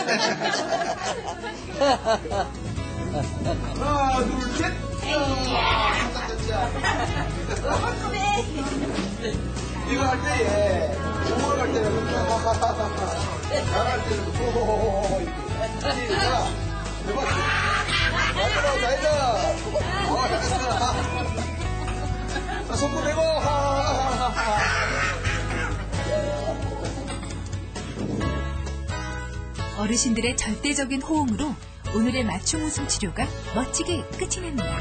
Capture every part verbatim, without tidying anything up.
하나, 둘, 셋. 이거 할 때에, 오월 할 때는, 잘할 때는, 오호호호, 이렇게. 시작. 대박. 잘들어, 잘들어. 어, 잘했어. 자, 손톱 대고. 어르신들의 절대적인 호응으로 오늘의 맞춤 웃음 치료가 멋지게 끝이 납니다.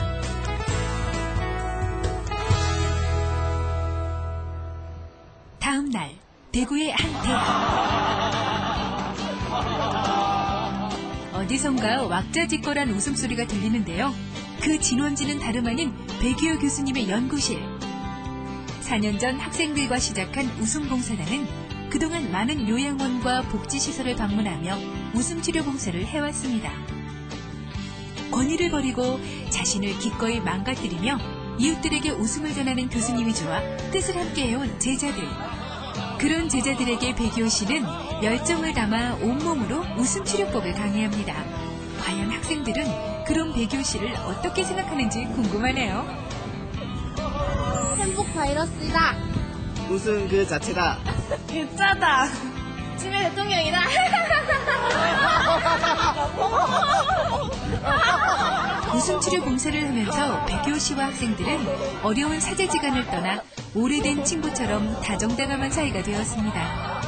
다음 날 대구의 한 대학. 어디선가 왁자지껄한 웃음소리가 들리는데요. 그 진원지는 다름 아닌 백이호 교수님의 연구실. 사 년 전 학생들과 시작한 웃음봉사단은 그동안 많은 요양원과 복지시설을 방문하며 웃음치료 봉사를 해왔습니다. 권위를 버리고 자신을 기꺼이 망가뜨리며 이웃들에게 웃음을 전하는 교수님이 좋아 뜻을 함께 해온 제자들. 그런 제자들에게 백이호 씨는 열정을 담아 온몸으로 웃음치료법을 강의합니다. 과연 학생들은 그런 백이호 씨를 어떻게 생각하는지 궁금하네요. 행복 바이러스다. 웃음 그 자체가 개짜다. 집에 대통령이다. 웃음치료 봉사를 하면서 백이호 씨와 학생들은 어려운 사제지간을 떠나 오래된 친구처럼 다정다감한 사이가 되었습니다.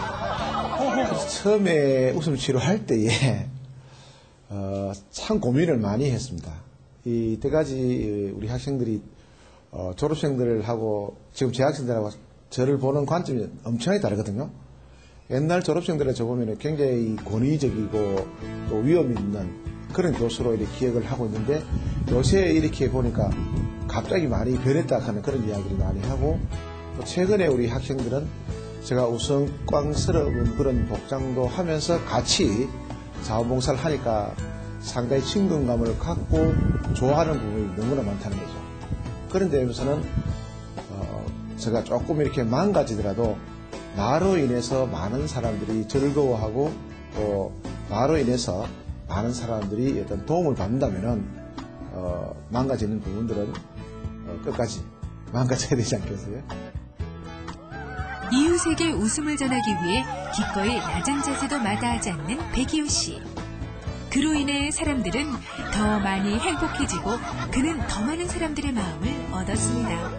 처음에 웃음치료 할 때에 어, 참 고민을 많이 했습니다. 이때까지 우리 학생들이 어, 졸업생들을 하고 지금 재학생들하고 저를 보는 관점이 엄청나게 다르거든요. 옛날 졸업생들을 저보면 굉장히 권위적이고 또 위험 있는 그런 교수로 이렇게 기억을 하고 있는데 요새 이렇게 보니까 갑자기 많이 변했다 하는 그런 이야기를 많이 하고 또 최근에 우리 학생들은 제가 우스꽝스러운 그런 복장도 하면서 같이 자원봉사를 하니까 상당히 친근감을 갖고 좋아하는 부분이 너무나 많다는 거죠. 그런 데에서는 어, 제가 조금 이렇게 망가지더라도 나로 인해서 많은 사람들이 즐거워하고 또 나로 인해서 많은 사람들이 어떤 도움을 받는다면은 어, 망가지는 부분들은 어, 끝까지 망가져야 되지 않겠어요? 이웃에게 웃음을 전하기 위해 기꺼이 낮은 자세도 마다하지 않는 백이호 씨. 그로 인해 사람들은 더 많이 행복해지고 그는 더 많은 사람들의 마음을 얻었습니다.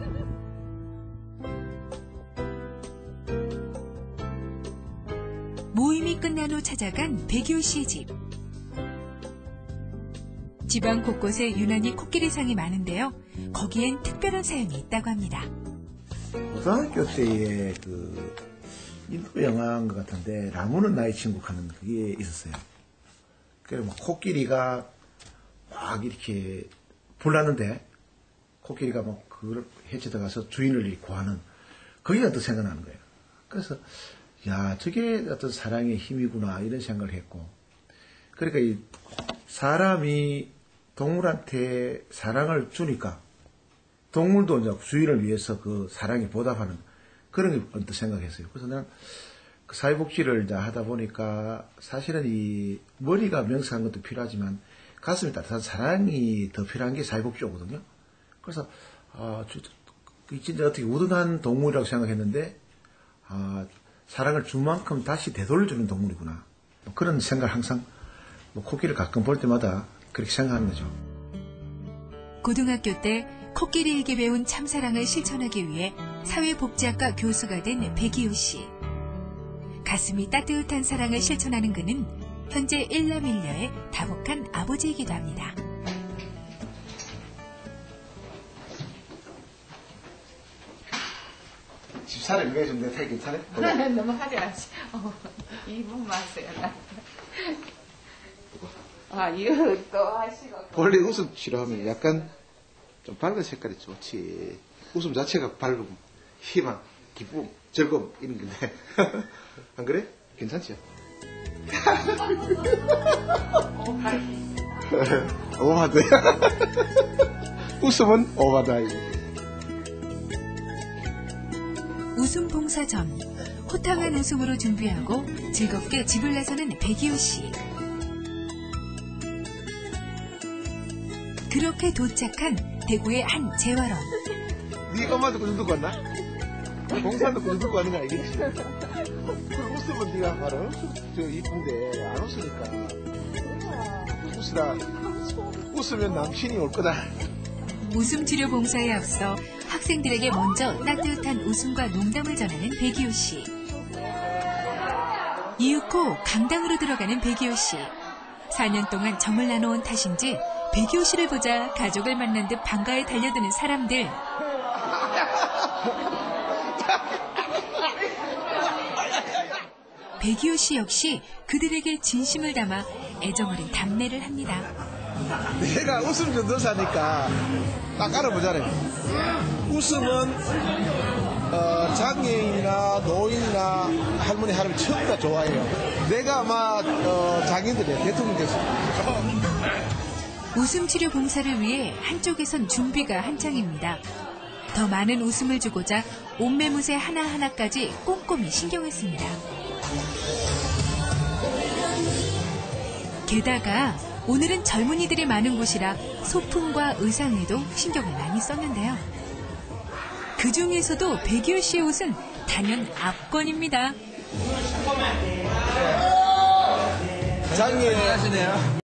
모임이 끝난 후 찾아간 백이호 씨의 집. 집안 곳곳에 유난히 코끼리상이 많은데요. 거기엔 특별한 사연이 있다고 합니다. 고등학교 때에 그 인도 영화인 것 같은데 라무는 나의 친구 하는 그게 있었어요. 그래 뭐 코끼리가 막 이렇게 불났는데 코끼리가 뭐 그걸 헤쳐들어가서 주인을 이렇게 구하는 그게 또 생각나는 거예요. 그래서 야 저게 어떤 사랑의 힘이구나 이런 생각을 했고 그러니까 이 사람이 동물한테 사랑을 주니까 동물도 이제 주인을 위해서 그 사랑에 보답하는 그런 게 언뜻 생각했어요. 그래서 나는 그 사회복지를 이제 하다 보니까 사실은 이 머리가 명상한 것도 필요하지만 가슴이 따뜻한 사랑이 더 필요한 게 사회복지거든요. 그래서 아, 진짜 어떻게 우둔한 동물이라고 생각했는데 아, 사랑을 준 만큼 다시 되돌려주는 동물이구나. 뭐 그런 생각을 항상 뭐 코끼리를 가끔 볼 때마다 그렇게 생각하는 거죠. 고등학교 때 코끼리에게 배운 참사랑을 실천하기 위해 사회복지학과 교수가 된 백이호 씨. 가슴이 따뜻한 사랑을 실천하는 그는 현재 일남일녀의 다복한 아버지이기도 합니다. 집사람 왜 좀 내 타기 괜찮아? 너무 하지 마시. 어, 이분 마세요. 아, 이거 또 하시고. 원래 웃음 치료하면 약간 좀 밝은 색깔이 좋지. 웃음 자체가 밝음, 희망, 기쁨, 즐거움 이런 건데 안 그래? 괜찮지요? 오바다. 웃음은 오바다. 웃음 봉사 전 호탕한 웃음으로 준비하고 즐겁게 집을 나서는 백이호 씨. 그렇게 도착한 대구의 한 재활원. 네 엄마도 그런 듣고 왔나? 공사도 그런 듣고 왔는 거 알겠지? 그 웃으면 네가 바로 저 이쁜데 안 웃으니까 웃으라. 웃으면 남친이 올 거다. 웃음 치료 봉사에 앞서 학생들에게 먼저 따뜻한 웃음과 농담을 전하는 백이호 씨. 이윽고 강당으로 들어가는 백이호 씨. 사 년 동안 정을 나눠온 탓인지 백이호 씨를 보자 가족을 만난 듯 방가에 달려드는 사람들. 백이호 씨 역시 그들에게 진심을 담아 애정어린 답례를 합니다. 내가 웃음 전도사니까 딱 알아보잖아요. 웃음은 어, 장애인이나 노인이나 할머니 할아버지 전부 다 좋아해요. 내가 아마 어, 장인들이야 대통령 됐습니다. 웃음 치료 봉사를 위해 한쪽에선 준비가 한창입니다. 더 많은 웃음을 주고자 옷매무새 하나하나까지 꼼꼼히 신경을 씁니다. 게다가 오늘은 젊은이들이 많은 곳이라 소품과 의상에도 신경을 많이 썼는데요. 그 중에서도 백이호 씨의 옷은 단연 압권입니다. 장애